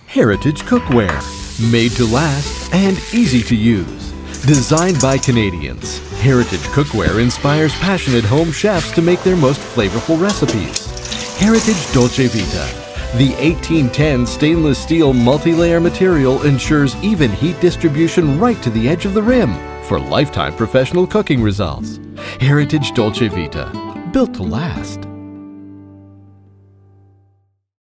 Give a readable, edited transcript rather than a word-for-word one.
Heritage Cookware. Made to last and easy to use. Designed by Canadians, Heritage Cookware inspires passionate home chefs to make their most flavorful recipes. Heritage Dolce Vita. The 1810 stainless steel multi-layer material ensures even heat distribution right to the edge of the rim for lifetime professional cooking results. Heritage Dolce Vita. Built to last.